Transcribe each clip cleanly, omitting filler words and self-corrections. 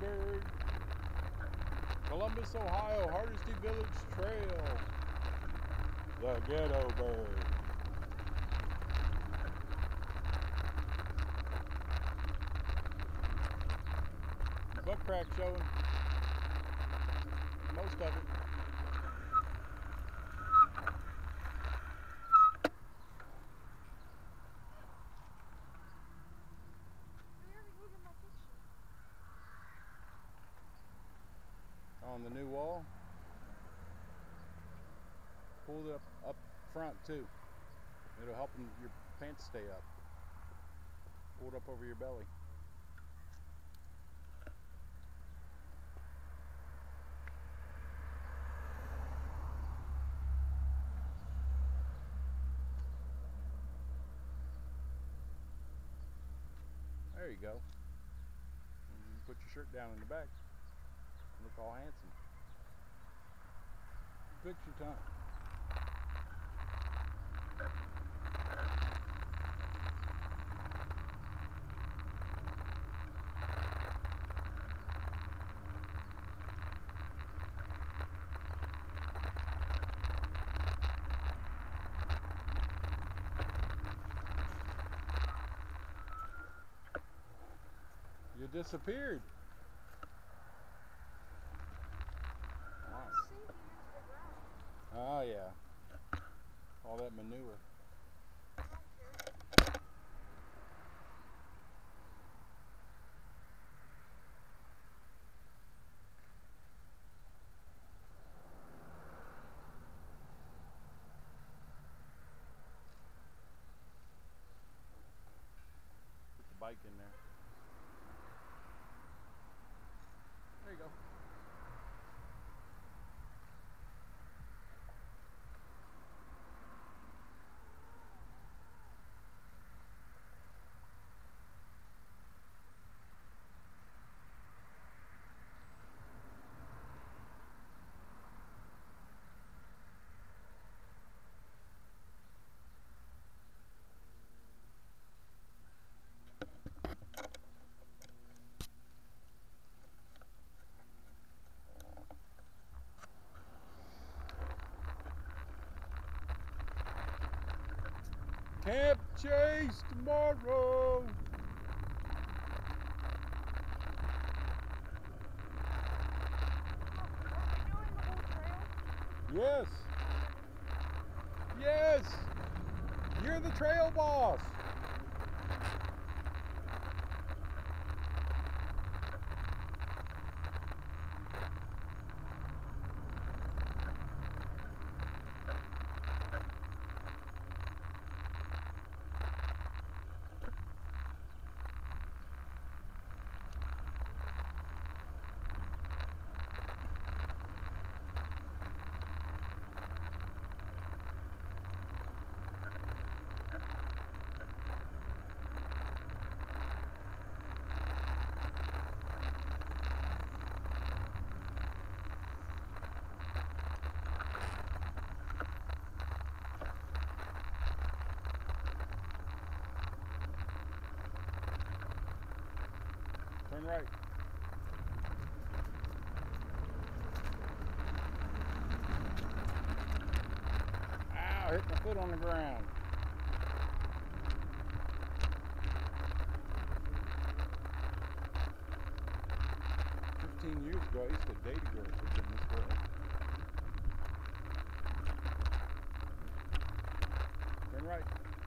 bird. Columbus, Ohio, Hardesty Village Trail. The ghetto bird. Buck crack showing. Most of it. On the new wall. Pull it up front too. It'll help your pants stay up. Pull it up over your belly. There you go. And put your shirt down in the back. Look all handsome. Fix your time. You disappeared. Oh yeah, all that manure. Put the bike in there. There you go. Camp Chase tomorrow. Yes. Yes. You're the trail boss. Turn right. Ow, hit my foot on the ground. Years ago, I used to date a girl in this world. Turn right.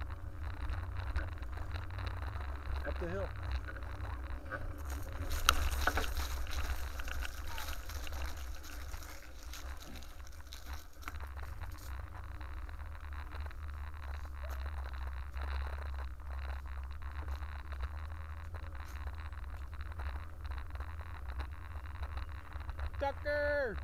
Up the hill. Tucker!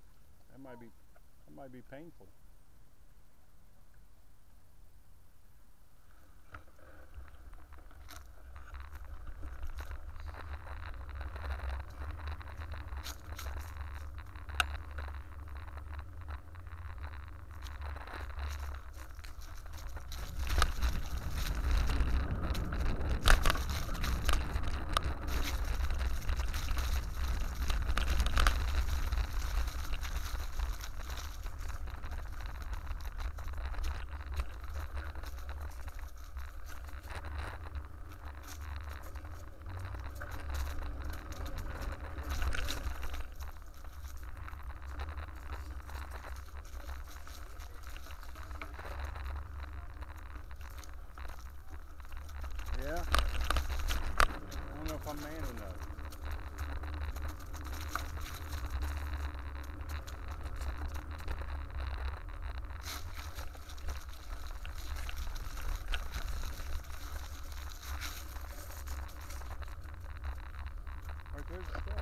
That might be painful. Yeah? I don't know if I'm man enough. Right there's the step.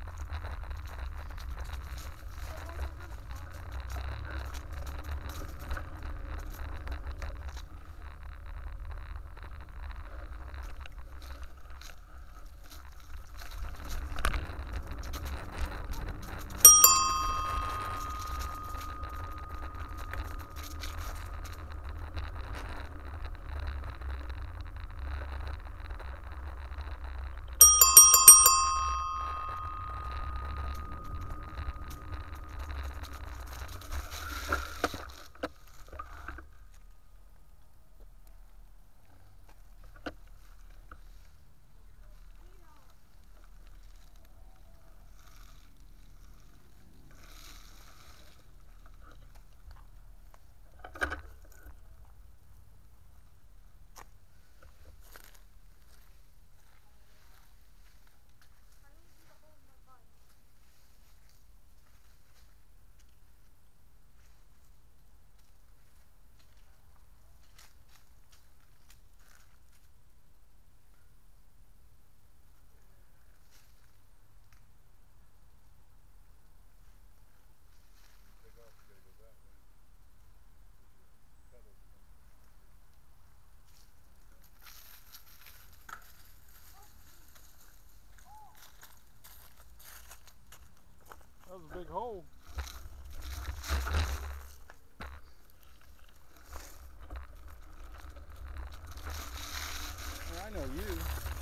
That was a big hole. Well, I know you.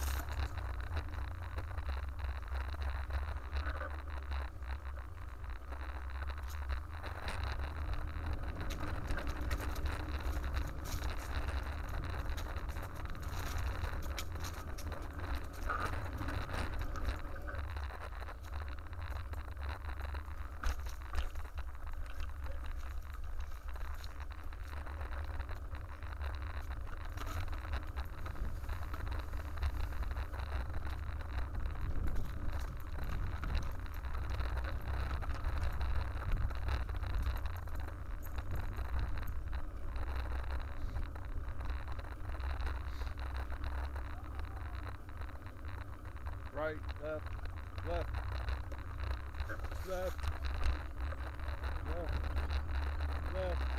Right, left, left, left, left, left.